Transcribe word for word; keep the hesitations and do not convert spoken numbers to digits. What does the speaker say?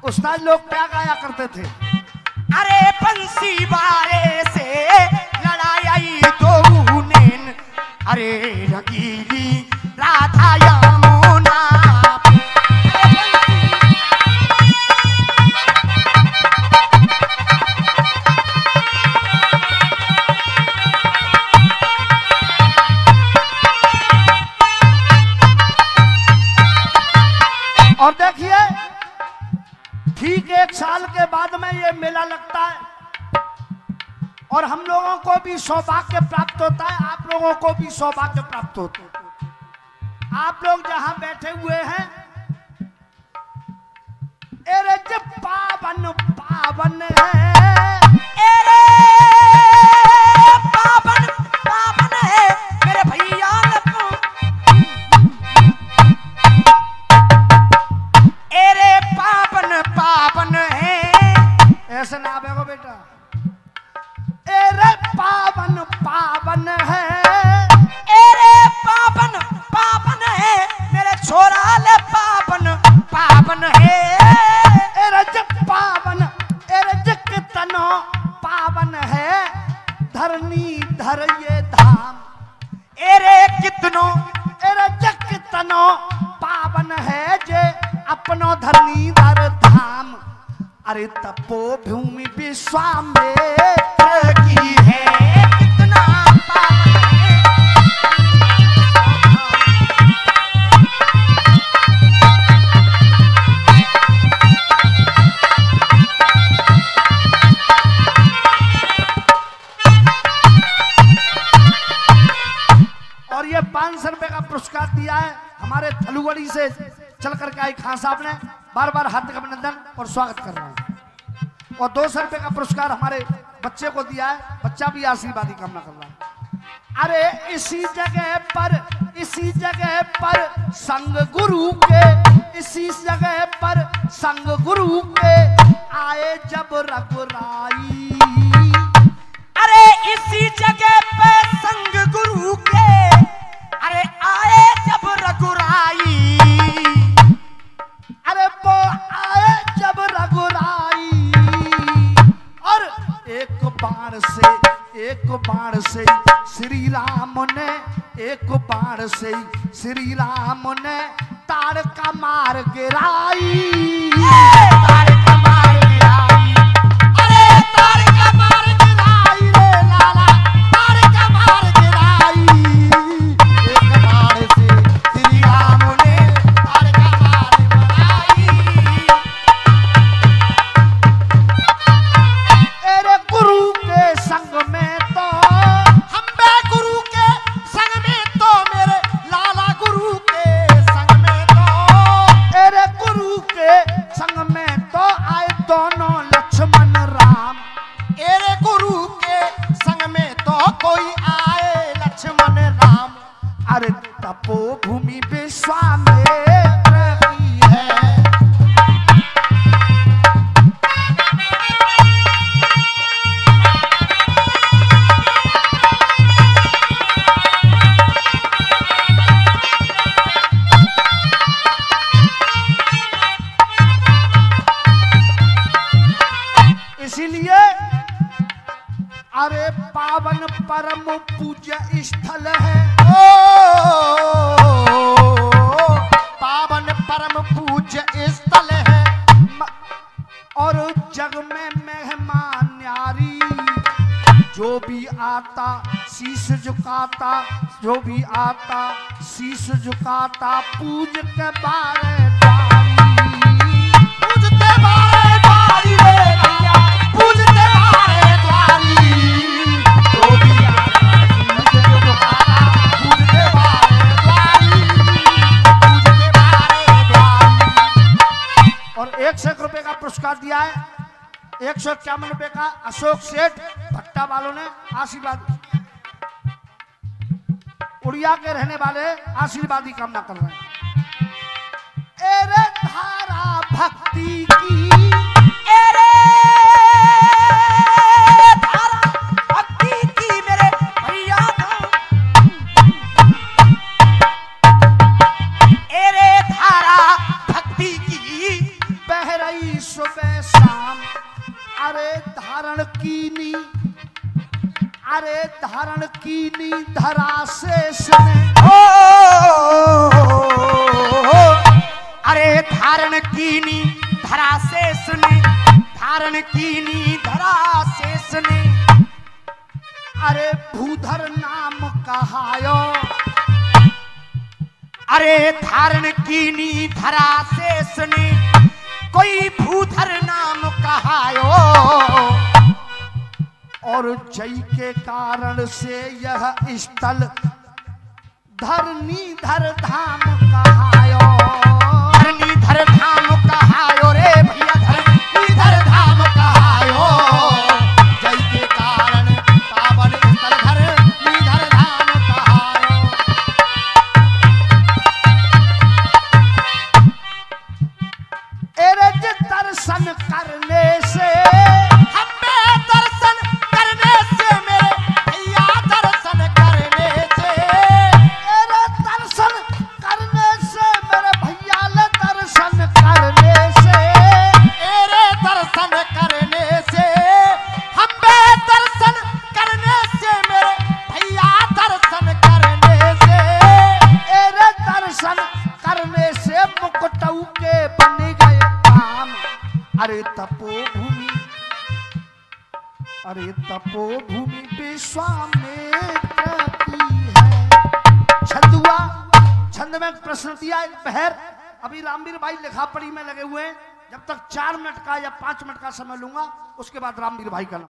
उस्ताद लोग क्या गाया करते थे? अरे बंसी वाले से लड़ाई दो नैन, अरे रंगीली राधा यमुना। और देखिए ठीक एक साल के बाद में ये मेला लगता है और हम लोगों को भी सौभाग्य प्राप्त होता है, आप लोगों को भी सौभाग्य प्राप्त होता है। आप लोग जहां बैठे हुए हैं, एरे जब पावन पावन है, एरे पावन पावन है मेरे भैया लखनऊ, एरे पावन पावन है। ऐसे ना बेगो बेटा, एरे पावन पावन है, एरे पावन पावन है मेरे छोरा ले पावन पावन है। एरे जब पावन एरे जग तनो पावन है, धरनी धर ये धाम, एरे कितनो एरे जग तनो पावन है जे अपनो धरनी धर धाम। अरे तपो भूमि विश्वामित्र की है, कितना पावन है। और ये पांच सौ रुपए का पुरस्कार दिया है हमारे थलुगड़ी से चल करके आई खान साहब ने, बार बार हार्दिक अभिनंदन और स्वागत कर रहा हूँ। और दो सौ रुपए का पुरस्कार हमारे बच्चे को दिया है, बच्चा भी आशीर्वादी कामना कर रहा है। अरे इसी जगह पर इसी जगह पर संग गुरु के, इसी जगह पर संग गुरु के आए जब रघुराई। अरे इसी जगह पे संग गुरु के, अरे आए जब रघुराई, अरे वो आए जब रघुराई और एक बाण से एक बाण से श्री राम ने, एक बाण से श्री राम ने तार का मार गिराई। तार का मार गिराई, अरे तार का मार गिराई रे लाला, तार का मार गिराई। एक बाण से श्री राम ने तार का मार गिराई। अरे गुरु के संग में तो हम बे गुरु के संग में तो मेरे लाला गुरु के संग में तो, अरे गुरु के संग में तो आए दोनों लक्ष्मण राम। एरे गुरु के संग में तो कोई आए लक्ष्मण राम। अरे तपो भूमि विश्वामित्र की है। इसीलिए अरे पावन परम पूज्य स्थल है, ओ पावन परम पूज्य स्थल है। और जग में मेहमान न्यारी, जो भी आता शीश झुकाता, जो भी आता शीश झुकाता पूज के बारे द्वारी। पूजते बारे द्वारी रे भैया, पूजते बारे द्वारी। जो भी आता शीश झुकाता, पूजते बारे द्वारी, पूजते बारे द्वारी। और एक सौ रुपए का पुरस्कार दिया है, एक सौ इक्यावन रुपए का अशोक सेठ भट्टा वालों ने आशीर्वाद, उड़िया के रहने वाले आशीर्वादी कामना कर रहे हैं। एरे धारा भक्ति की, एरे धारा भक्ति की मेरे भैया था। एरे धारा भक्ति की बह रही करी सुबह शाम, अरे धारण कीनी, अरे धारण कीनी धरा शेष ने, अरे धारण कीनी धरा शेष ने, धारण कीनी धरा शेष ने, अरे भूधर नाम कहायो, अरे धारण कीनी धरा शेष ने, कोई भूधर नाम कहायो, और जय के कारण से यह स्थल धरनी धर धाम कहायो, धरनी धर धाम कहायो रे भैया, धरनी धर धाम कहायो, जय के कारण पावन स्थल धरनी धर धाम कहायो। एरे जे दर्शन करने से, हमें दर्शन करने से मेरे भैया, दर्शन करने से, एरे दर्शन करने से मेरे भैया ले दर्शन करने से, तेरे दर्शन करने से, हमें दर्शन करने से मेरे भैया, दर्शन करने से, एरे दर्शन करने से मुकुटऊ के बन गए काम, अरे तपोभूमि, अरे तपोभूमि विश्वामित्र की है। छंदुआ, छंद में प्रश्न दिया एक पहर, अभी रामवीर भाई लिखा पढ़ी में लगे हुए हैं, जब तक चार मिनट का या पांच मिनट का समय लूंगा उसके बाद रामवीर भाई का